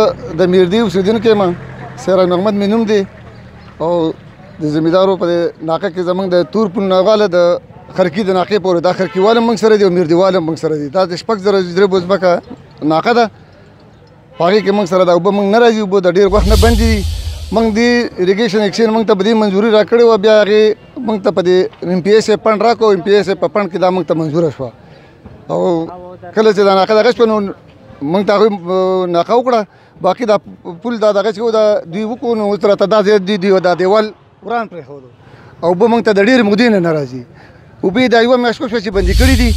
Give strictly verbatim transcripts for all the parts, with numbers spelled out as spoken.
د میردي اوسېدونکی یم سراج محمد مې نوم دی او د زمیندارو په ناقه کې زموږ د تور پل ناغاله د خرکي د ناقې پورې دا خرکیواله موږ سره دی او میردیواله موږ سره دی دا د شپږ زره جریبو ځمکه ناقه ده په هغې کې موږ سره دا اوبه موږ نه راځي اوبه د ډېر وخت نه بندې دي موږ دې اریګیشن ایکسچینج موږ ته په دې منظوري راکړې وه بیا هغې موږ ته په دې ایم پي ایس فنډ راکړو ایم پي ایس په فنډ کې دا موږ ته منظوره شوه او کله چې دا ناقه دغه شوه نو موږ ته هغوی ناقه وکړه باقي دا پول دا دغه چې و دا دوی وکړو نو اوس راته دا ځای دی دا دیوال وران پرېښودو او اوبه موږ ته د ډېرې مودې نه نه راځي اوبه دا یوه میاشت وشوه چې بندي کړي دي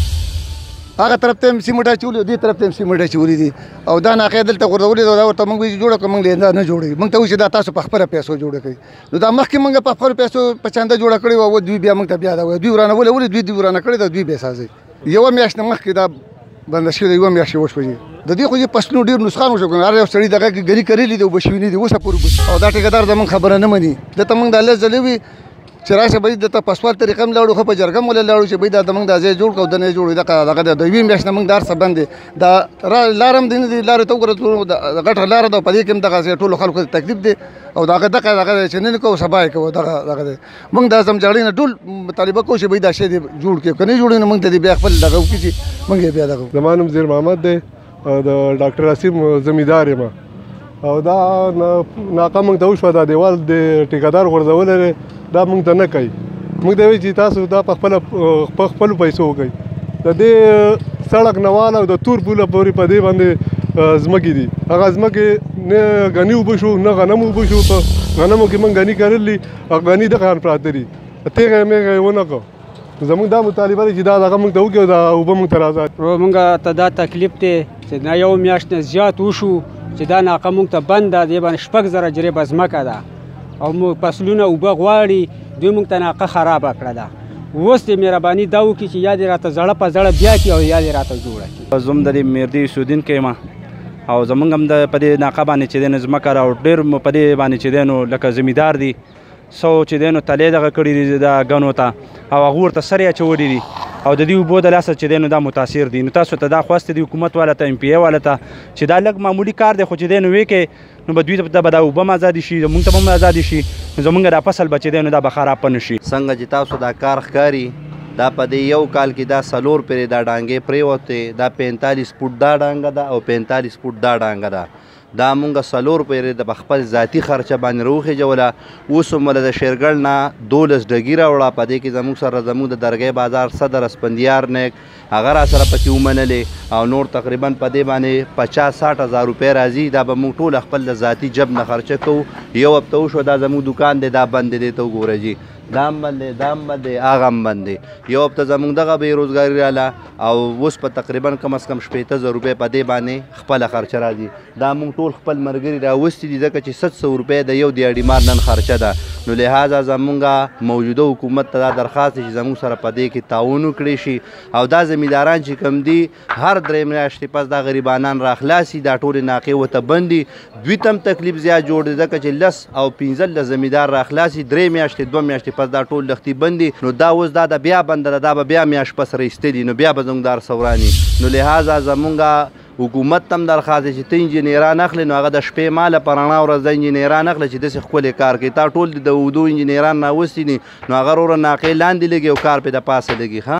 هغه طرف ته هم سیمنټ اچولي او دې طرف ته هم سیمنټ اچولي دي او دا ناقې دلته غورځولې ده دا ورته موږ وایي چې جوړه کړو موږ دا نه جوړوي موږ ته وایي چې دا تاسو په خپله پیسو جوړه کوي نو دا مخکې موږ په خپلو پیسو په چانده جوړه کړې وه دوی بیا موږ ته بیا دا وایي دوی ورانولې ولې دوی دوی ورانه کړې ده دوی بیا سازوي یوه میاشت نه مخکې دا بنده شوې ده یوه میاشت یې وشوه د دې خو یې فصلونو ډېر نسخان وشو هر یو سړي دغه کې ګري کړلي دي اوبه شوي نه دي اوسه پورې او دا ټیکهدار زموږ خبره نه مني دلته موږ دا لس ځلې وي چې راشه به دلته په اسفالت طریقه هم لاړو ښه په جرګه هم ولې لاړو چې بهی دا زموږ دا ځای جوړ کړو دا نه جوړوي دغه دغه د یوې میاشت نه موږ دا هر څه بند دی دا لاره هم دی نه دی لارې ته وګوره غټه لاره ده په دې کې هم دغه ټولو خلکو ته تکلیف دی او دغه دغه دغه چې نن کوو سبا یې کوو دغه دغه دی موږ دا زمجاړي نه ټول مطالبه کوو چې بهی دا شی دی جوړ کړي که نه جوړوي نو موږ ته بیا خپل دغه وکړي چې موږ یې بیا دغه زما نوم زیر محمد دی او د ډاکټر اسیم زمیندار یم او دا ناقه موږ ته وشوه دا دیوال د ټیکهدار غورځولی دی دا موږ ته نه کوي موږ ته وایي چې تاسو دا په خپله په خپلو پیسو وکړئ د دې سړک نواله او د تور پوله پورې په دې باندې ځمکې دي هغه ځمکې نه غني اوبه شو نه غنم اوبه شو په غنمو کې موږ غني کرلي او غني دغه پراته دي تېغه میغه یې ونه کړو زموږ دا مطالبه دی چې دا دغه موږ ته وکړي او دا اوبه موږ ته راځي موږ ته دا تکلیف دی چې نه یو میاشت نه زیات وشو چې دا ناقه موږ ته بند ده دې باندې شپږ زره جریبه ځمکه ده او موږ فصلونه اوبه غواړي دوی موږ ته ناقه خرابه کړه ده اوس دې مهرباني دا وکړي چې یا دې راته زړه په زړه بیا کړي او یا دې راته جوړه کړي زه هم د دې میردي اوسېدونکی یم او زموږ هم د په دې ناقه باندې چې دی نو ځمکه را او ډېر په دې باندې چې دی نو لکه زمیندار دي سو چې دی نو تلې دغه کړي دي دا ګنو ته او هغه ورته سر یې اچولي دي او د دې اوبو د لاسه چې دی نو دا متاثر دي نو تاسو ته دا خواست دی حکومت والا ته ایم پی ای والا ته چې دا لږ معمولي کار دی خو چې دی نو وکړي نو به دوی ته به دا اوبه هم ازادې شي زموږ ته به هم ازادې شي نو زموږ دا فصل به چې دی نو دا به خراب نه شي څنګه چې تاسو دا کار ښکاري دا په دې یو کال کې دا څلور پرې دا ډانګې پرېوتې دا پینتالیس فوټ دا ډانګه ده او پینتالیس فوټ دا ډانګه ده دا مونږ څلور پرې د خپل ذاتي خرچه باندې راوخېجوله اوس هم له د شیرګل نه دولس ډګي راوړه په دې کې زموږ سره زموږ د درګۍ بازار صدر اسفندیار نیک هغه را سره پکې ومنلې او نور تقریبا په دې باندې پچاس ساټ هزار روپۍ راځي دا به مونږ ټول خپل د ذاتي جب نه خرچه کوو یو هفته وشوه دا زموږ دوکان دی دا بند دی ته وګوره جي دا هم بند دی دا هم بند دی هغه هم بند دی یو هفته زموږ دغه بېروزګاري راله او اوس په تقریبا کم از کم شپېته زره روپۍ په دې باندې خپله خرچه راځي دا مونږ ټول خپل ملګري راوستي دي ځکه چې ست سوه روپۍ د یو دیاړي مار نن خرچه ده نو لحاظه زمونږ موجوده حکومت ته دا درخواست دی چې زموږ سره په دې کې تعاون وکړی شي او دا زمینداران چې کوم دي هر درې میاشتې پس دا غریبانان راخلاصي دا ټولې ناقې ورته بندي دوی ته هم تکلیف زیات جوړ دی ځکه چې لس او پنځلس زمیندار راخلاصي درې میاشتې دوه میاشتې پس دا ټول لښتي بندي نو دا اوس دا د بیا بنده ده دا به بیا میاشت پس راایستلي نو بیا به زموږ دا ارڅوراني نو لحاظه زمونږ حکومت ته هم درخواست دی چې ته انجینران اخلې نو هغه د شپې ماله په رڼا ورځ د انجینران اخلې چې داسې ښکلی کار کوي تا ټول د اردو انجینران راوستي دي نو هغه وروره ناقې لاندې لګي او کار پې د پاسه لګي ښه